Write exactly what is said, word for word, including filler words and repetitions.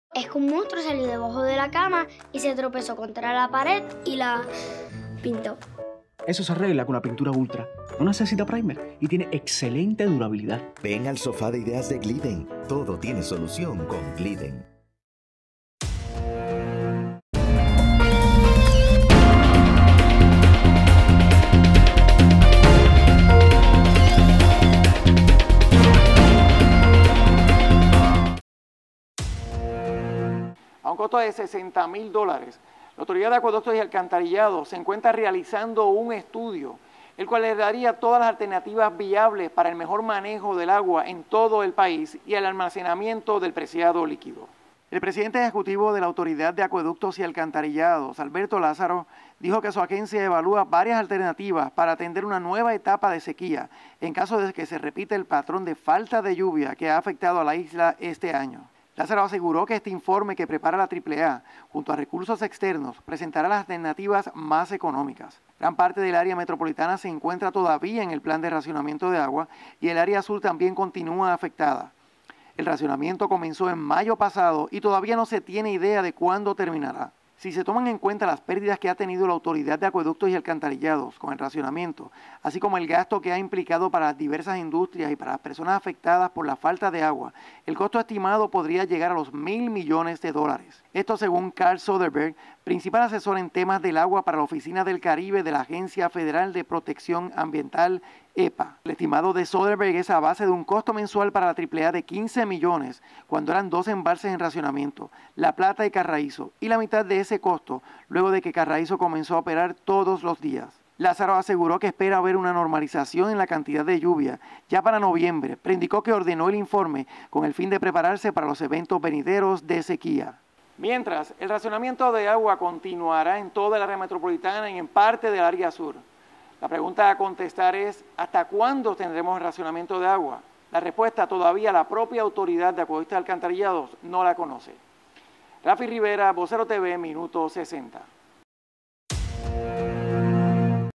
Es que un monstruo salió debajo de la cama y se tropezó contra la pared y la pintó. Eso se arregla con la pintura Ultra. No necesita primer y tiene excelente durabilidad. Ven al sofá de ideas de Glidden. Todo tiene solución con Glidden. A un costo de sesenta mil dólares, la Autoridad de Acueductos y Alcantarillados se encuentra realizando un estudio, el cual les daría todas las alternativas viables para el mejor manejo del agua en todo el país y el almacenamiento del preciado líquido. El presidente ejecutivo de la Autoridad de Acueductos y Alcantarillados, Alberto Lázaro, dijo que su agencia evalúa varias alternativas para atender una nueva etapa de sequía en caso de que se repita el patrón de falta de lluvia que ha afectado a la isla este año. Lázaro aseguró que este informe que prepara la triple A, junto a recursos externos, presentará las alternativas más económicas. Gran parte del área metropolitana se encuentra todavía en el plan de racionamiento de agua y el área sur también continúa afectada. El racionamiento comenzó en mayo pasado y todavía no se tiene idea de cuándo terminará. Si se toman en cuenta las pérdidas que ha tenido la Autoridad de Acueductos y Alcantarillados con el racionamiento, así como el gasto que ha implicado para las diversas industrias y para las personas afectadas por la falta de agua, el costo estimado podría llegar a los mil millones de dólares. Esto según Carl Soderberg, principal asesor en temas del agua para la Oficina del Caribe de la Agencia Federal de Protección Ambiental, E P A. El estimado de Soderberg es a base de un costo mensual para la triple A de quince millones cuando eran dos embalses en racionamiento, La Plata y Carraízo, y la mitad de ese costo luego de que Carraízo comenzó a operar todos los días. Lázaro aseguró que espera ver una normalización en la cantidad de lluvia ya para noviembre, pero indicó que ordenó el informe con el fin de prepararse para los eventos venideros de sequía. Mientras, el racionamiento de agua continuará en toda el área metropolitana y en parte del área sur. La pregunta a contestar es, ¿hasta cuándo tendremos el racionamiento de agua? La respuesta todavía la propia Autoridad de Acueductos y Alcantarillados no la conoce. Rafi Rivera, Vocero T V, Minuto sesenta.